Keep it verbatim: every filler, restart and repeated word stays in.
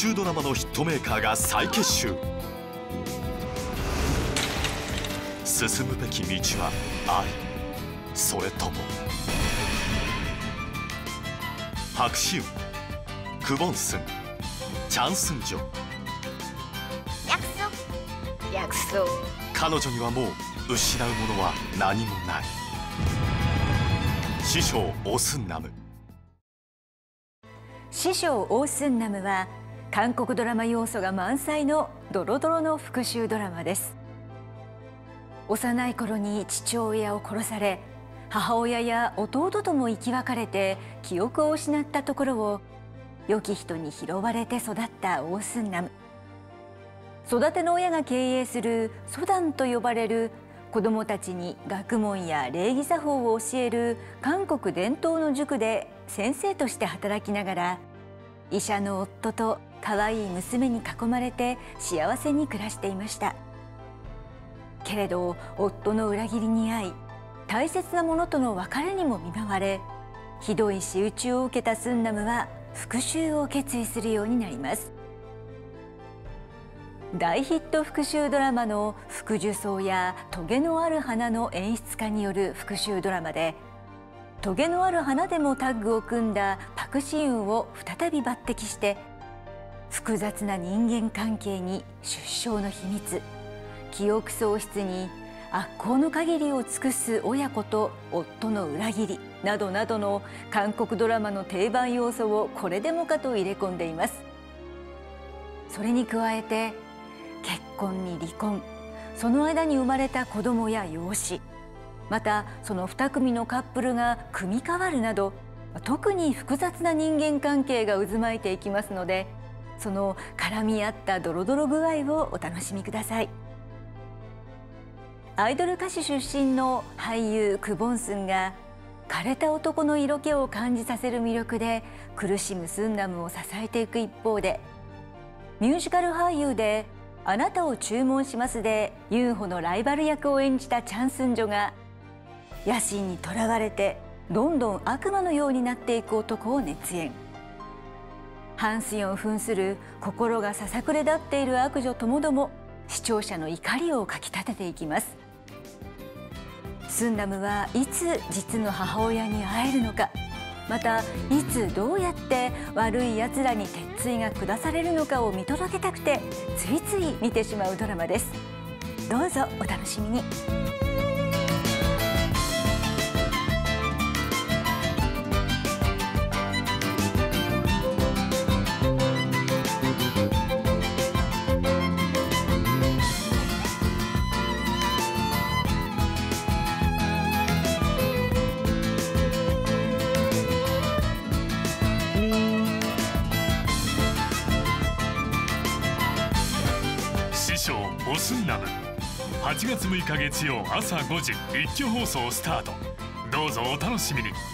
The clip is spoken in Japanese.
讐ドラマのヒットメーカーが再結集。進むべき道は愛、それとも白秋、クボンスン、チャンスンジョ。 約束約束。 彼女にはもう失うものは何もない。師匠オースンナム。 師匠オースンナムは韓国ドラマ要素が満載のドロドロの復讐ドラマです。幼い頃に父親を殺され、母親や弟とも生き別れて記憶を失ったところを良き人に拾われて育ったオースンナム。育ての親が経営するソダンと呼ばれる子どもたちに学問や礼儀作法を教える韓国伝統の塾で先生として働きながら、医者の夫と可愛い娘に囲まれて幸せに暮らしていました。けれど夫の裏切りに遭い、大切なものとの別れにも見舞われ、ひどい仕打ちを受けたスンナムは復讐を決意するようになります。大ヒット復讐ドラマの福寿草やトゲのある花の演出家による復讐ドラマで、トゲのある花でもタッグを組んだパク・シウンを再び抜擢して、複雑な人間関係に出生の秘密、記憶喪失に悪行の限りを尽くす親子と夫の裏切りなどなどの韓国ドラマの定番要素をこれでもかと入れ込んでいます。それに加えて結婚に離婚、その間に生まれた子供や養子、またそのに組のカップルが組み替わるなど、特に複雑な人間関係が渦巻いていきますので、その絡み合ったドロドロ具合をお楽しみください。アイドル歌手出身の俳優クボンスンが枯れた男の色気を感じさせる魅力で苦しむスンナムを支えていく一方で、ミュージカル俳優で「あなたを注文します」でユンホのライバル役を演じたチャンスンジョが野心にとらわれてどんどん悪魔のようになっていく男を熱演。ハンスヨン扮する心がささくれ立っている悪女ともども視聴者の怒りをかきたてていきます。スンナムはいつ実の母親に会えるのか、またいつどうやって悪いやつらに鉄槌が下されるのかを見届けたくてついつい見てしまうドラマです。どうぞお楽しみに。 師匠オスンナム、はちがつむいか月曜朝ごじ一挙放送スタート。どうぞお楽しみに。